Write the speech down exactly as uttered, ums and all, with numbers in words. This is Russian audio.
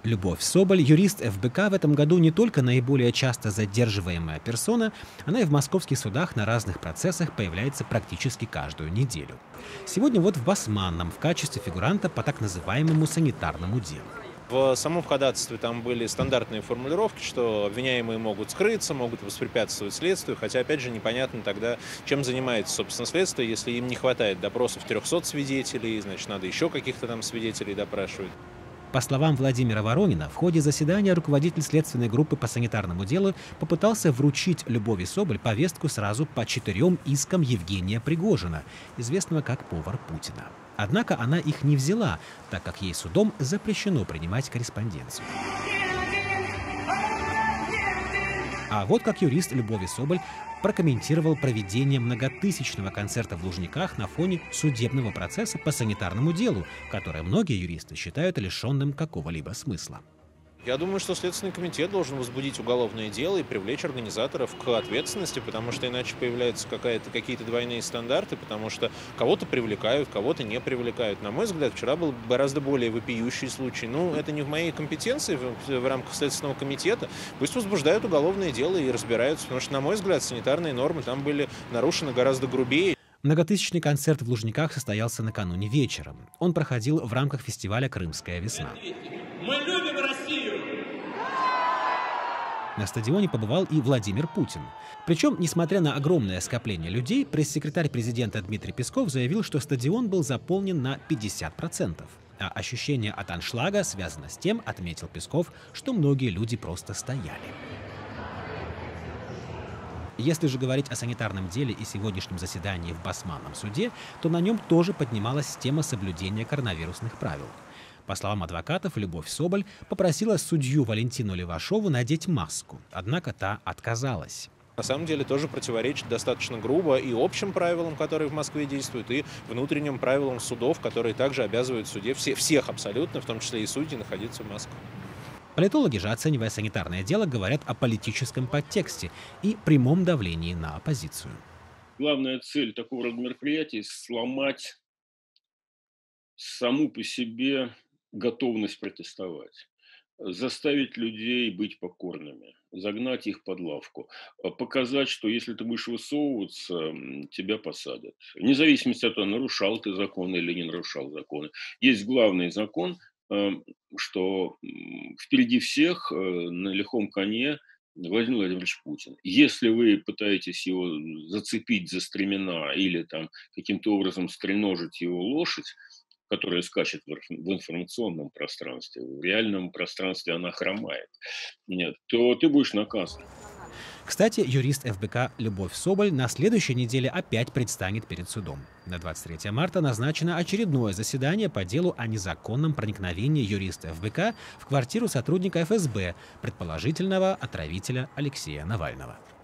Любовь Соболь, юрист эф бэ ка, в этом году не только наиболее часто задерживаемая персона, она и в московских судах на разных процессах появляется практически каждую неделю. Сегодня вот в Басманном в качестве фигуранта по так называемому санитарному делу. В самом ходатайстве там были стандартные формулировки, что обвиняемые могут скрыться, могут воспрепятствовать следствию, хотя, опять же, непонятно тогда, чем занимается, собственно, следствие, если им не хватает допросов трёхсот свидетелей, значит, надо еще каких-то там свидетелей допрашивать. По словам Владимира Воронина, в ходе заседания руководитель следственной группы по санитарному делу попытался вручить Любови Соболь повестку сразу по четырем искам Евгения Пригожина, известного как повар Путина. Однако она их не взяла, так как ей судом запрещено принимать корреспонденцию. А вот как юрист Любови Соболь прокомментировал проведение многотысячного концерта в Лужниках на фоне судебного процесса по санитарному делу, которое многие юристы считают лишенным какого-либо смысла. Я думаю, что Следственный комитет должен возбудить уголовное дело и привлечь организаторов к ответственности, потому что иначе появляются какие-то двойные стандарты, потому что кого-то привлекают, кого-то не привлекают. На мой взгляд, вчера был гораздо более вопиющий случай. Ну, это не в моей компетенции в, в рамках Следственного комитета. Пусть возбуждают уголовное дело и разбираются, потому что, на мой взгляд, санитарные нормы там были нарушены гораздо грубее. Многотысячный концерт в Лужниках состоялся накануне вечером. Он проходил в рамках фестиваля «Крымская весна». Мы любим Россию! На стадионе побывал и Владимир Путин. Причем, несмотря на огромное скопление людей, пресс-секретарь президента Дмитрий Песков заявил, что стадион был заполнен на пятьдесят процентов. А ощущение от аншлага связано с тем, отметил Песков, что многие люди просто стояли. Если же говорить о санитарном деле и сегодняшнем заседании в Басманном суде, то на нем тоже поднималась тема соблюдения коронавирусных правил. По словам адвокатов, Любовь Соболь попросила судью Валентину Левашову надеть маску, однако та отказалась. На самом деле тоже противоречит достаточно грубо и общим правилам, которые в Москве действуют, и внутренним правилам судов, которые также обязывают в суде все, всех абсолютно, в том числе и судей, находиться в маске. Политологи же, оценивая санитарное дело, говорят о политическом подтексте и прямом давлении на оппозицию. Главная цель такого рода мероприятий – сломать саму по себе готовность протестовать, заставить людей быть покорными, загнать их под лавку, показать, что если ты будешь высовываться, тебя посадят. Вне зависимости от того, нарушал ты законы или не нарушал законы. Есть главный закон, что впереди всех на лихом коне Владимир Владимирович Путин. Если вы пытаетесь его зацепить за стремена или там каким-то образом стреножить его лошадь, которая скачет в информационном пространстве, в реальном пространстве она хромает, нет, то ты будешь наказан. Кстати, юрист эф бэ ка Любовь Соболь на следующей неделе опять предстанет перед судом. На двадцать третье марта назначено очередное заседание по делу о незаконном проникновении юриста эф бэ ка в квартиру сотрудника эф эс бэ, предположительного отравителя Алексея Навального.